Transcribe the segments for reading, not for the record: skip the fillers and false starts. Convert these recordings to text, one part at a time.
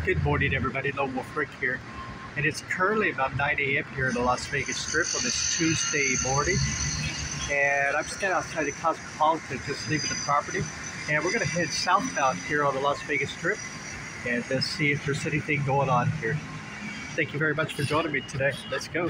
Good morning, everybody. Lone Wolf Rick here, and it's currently about 9 a.m. here in the Las Vegas Strip on this Tuesday morning. And I'm standing outside the Cosmopolitan, just leaving the property. And we're going to head southbound here on the Las Vegas Strip and see if there's anything going on here. Thank you very much for joining me today. Let's go.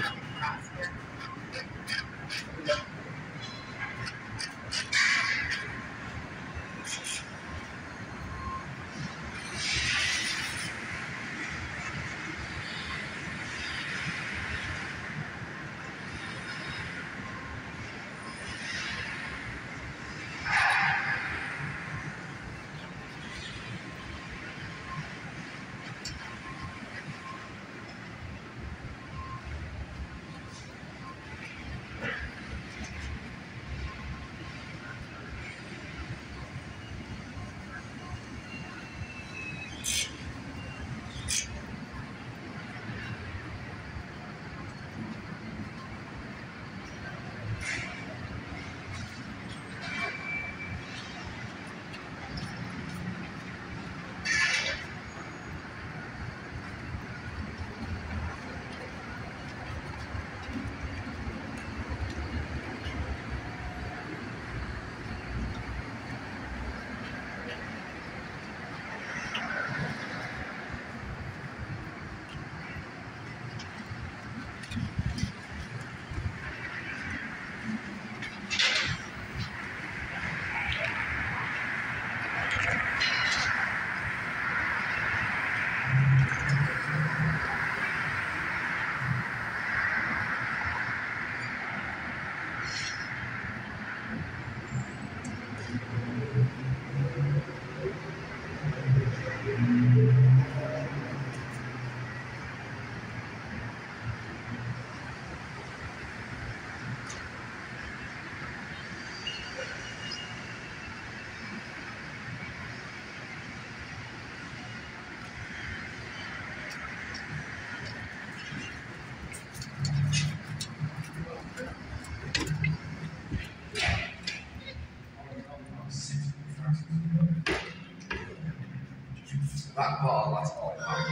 That part, that's all.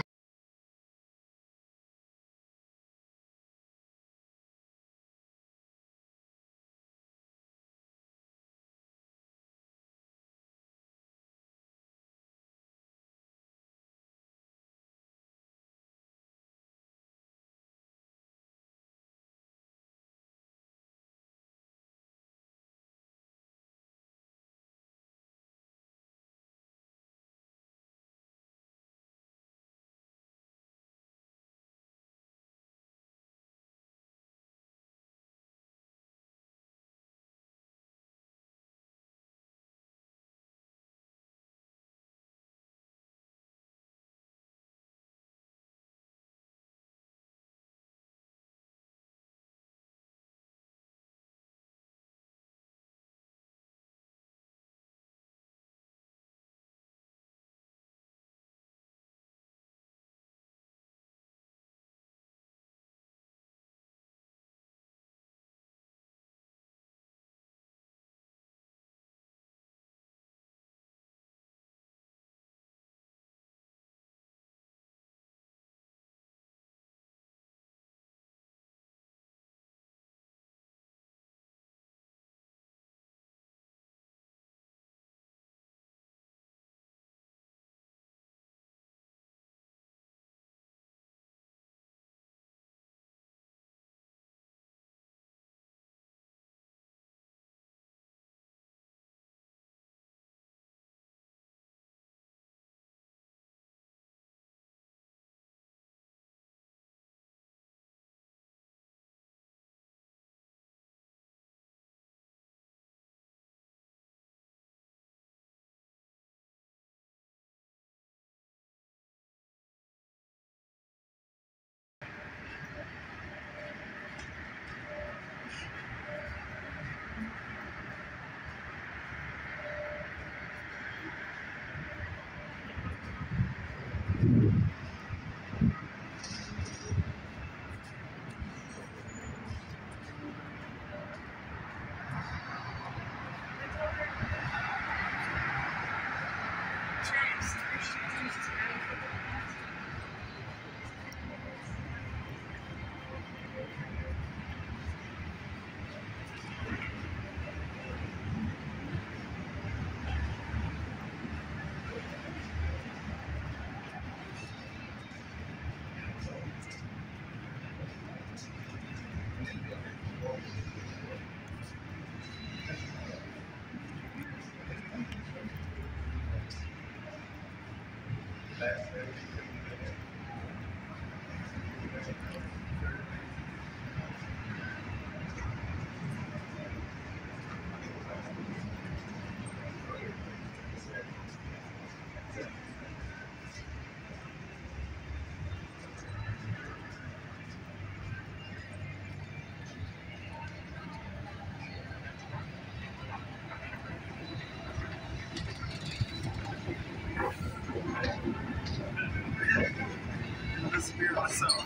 The spirit myself.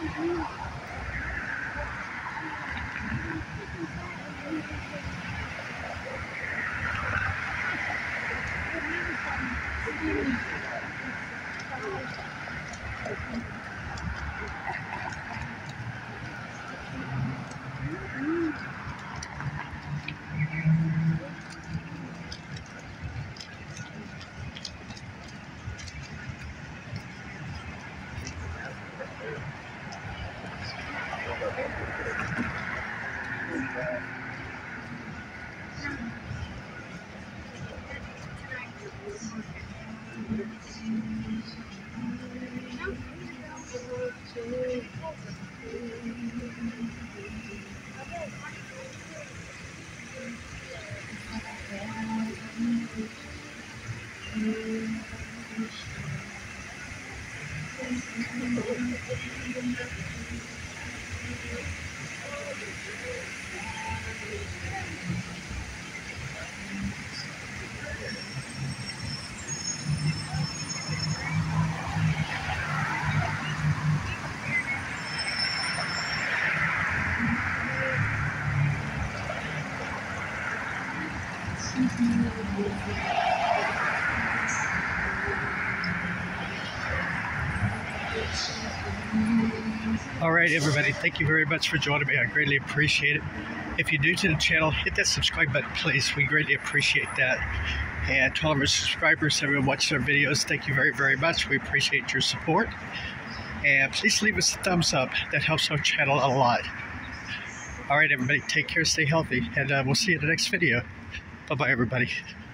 All right, everybody, thank you very much for joining me. I greatly appreciate it. If you're new to the channel, hit that subscribe button, please. We greatly appreciate that. And to all of our subscribers, everyone watching our videos, thank you very, very much. We appreciate your support. And please leave us a thumbs up. That helps our channel a lot. All right, everybody, take care, stay healthy, and we'll see you in the next video. Bye-bye, everybody.